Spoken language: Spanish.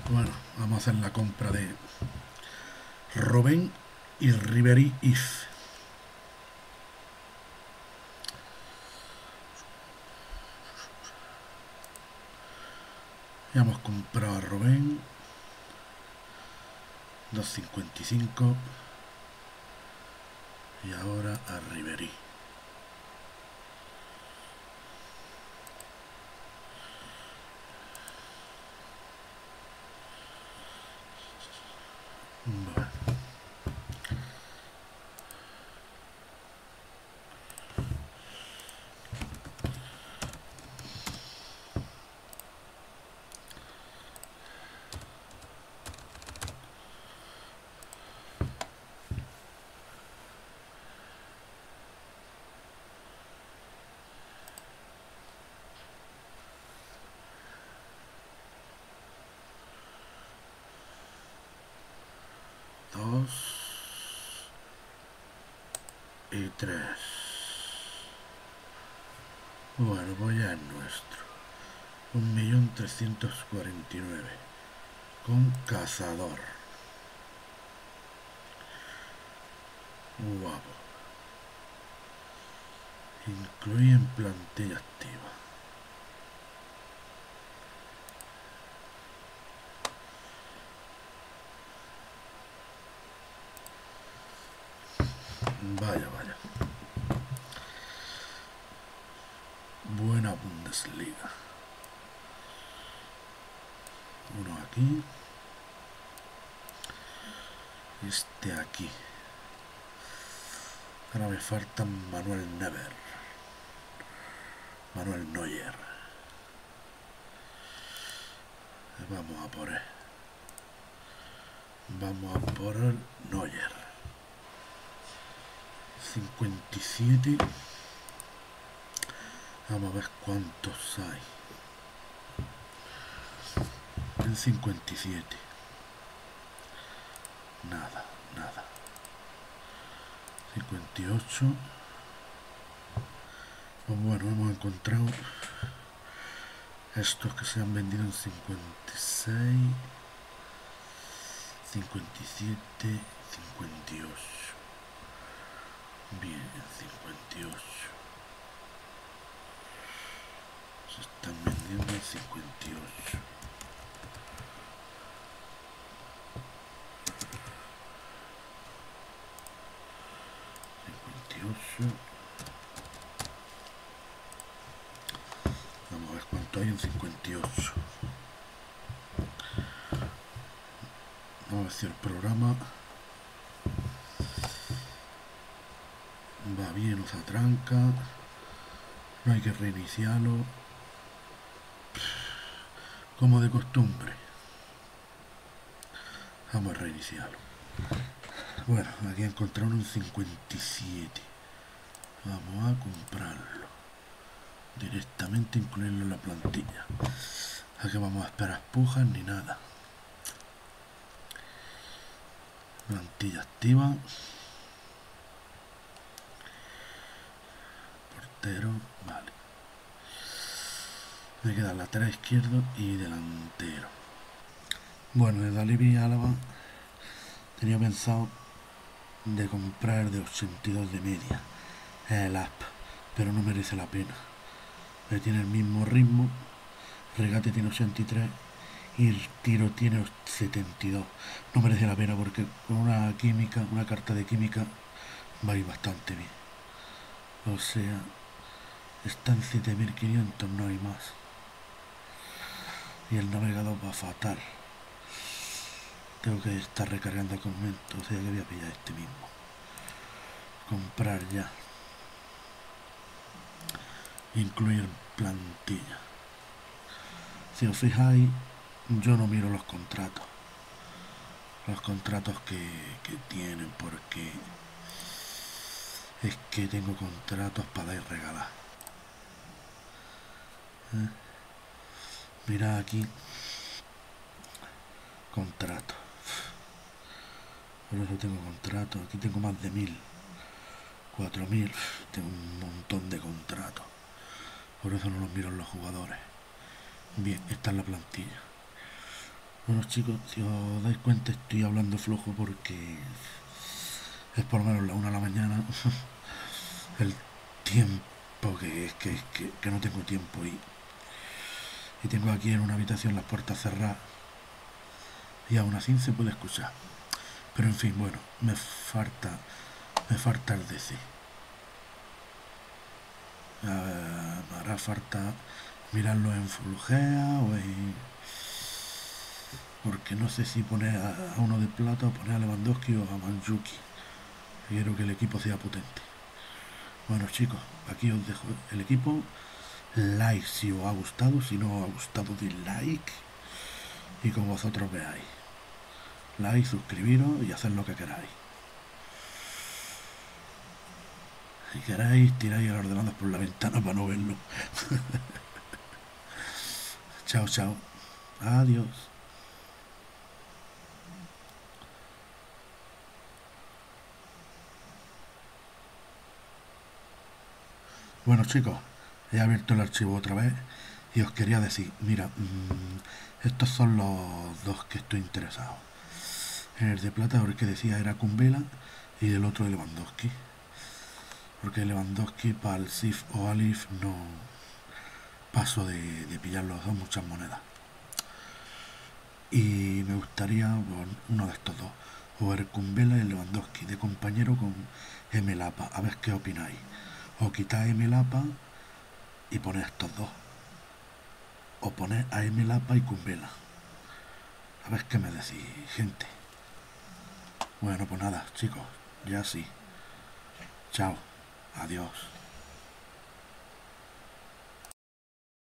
Bueno, vamos a hacer la compra de Robben y Ribery If. Ya hemos comprado a Robben 2,55 y ahora a Ribery. Bueno. Dos y tres. Bueno, pues ya es nuestro. 1.349.000 con cazador. Guapo. Incluye en plantilla activa. Vaya, vaya. Buena Bundesliga. Uno aquí. Este aquí. Ahora me falta Manuel Neuer. Vamos a por él. Vamos a por el Neuer. 57. Vamos a ver cuántos hay. En 57. Nada. 58. Pues bueno, hemos encontrado estos que se han vendido en 56, 57, 58. Bien, en 58. Se están vendiendo en 58. Vamos a ver cuánto hay en 58. Vamos a ver si el programa va bien o se atranca. No hay que reiniciarlo. Como de costumbre. Vamos a reiniciarlo. Bueno, aquí encontraron un 57. Vamos a comprarlo. Directamente incluirlo en la plantilla. Aquí vamos a esperar pujas ni nada. Plantilla activa. Portero, vale. Me queda lateral izquierdo y delantero. Bueno, de David Álava tenía pensado de comprar de 82 de media el app, pero no merece la pena. Tiene el mismo ritmo, regate tiene 83 y el tiro tiene 72. No merece la pena porque con una carta de química va a ir bastante bien. O sea, está en 7500, no hay más. Y el navegador va fatal. Tengo que estar recargando con momento, o sea que voy a pillar este mismo. Comprar ya. Incluir plantilla. Si os fijáis, yo no miro los contratos. Los contratos que tienen, porque es que tengo contratos para dar y regalar. Mirad aquí. Contrato. Por eso tengo contratos. Aquí tengo más de 1000. 4000. Tengo un montón de contratos. Por eso no los miro en los jugadores. Bien, esta es la plantilla. Bueno chicos, si os dais cuenta estoy hablando flojo porque es por lo menos la 1 de la mañana. El tiempo que no tengo tiempo y tengo aquí en una habitación las puertas cerradas y aún así se puede escuchar. Pero en fin, bueno, me falta el DC. Me hará falta mirarlo en Fulgea o en... Porque no sé si poner a uno de plata o poner a Lewandowski o a Mandzukic. Quiero que el equipo sea potente. Bueno chicos, aquí os dejo el equipo. Like si os ha gustado, si no os ha gustado, dislike. Y como vosotros veáis. Like, suscribiros y hacer lo que queráis. Si queréis, tiráis el ordenador por la ventana para no verlo. Chao, chao. Adiós. Bueno chicos, he abierto el archivo otra vez y os quería decir, mira, estos son los dos que estoy interesado. En el de plata, el que decía era Kumbela y el otro de Lewandowski. Porque Lewandowski para el SIF o Alif no paso de pillar los dos muchas monedas. Y me gustaría uno de estos dos, o el Kumbela y el Lewandowski, de compañero con Emelapa, a ver qué opináis. O quitáis Emelapa y poner estos dos. O poner a Emelapa y Kumbela. A ver qué me decís, gente. Bueno, pues nada, chicos, ya sí. Chao, adiós.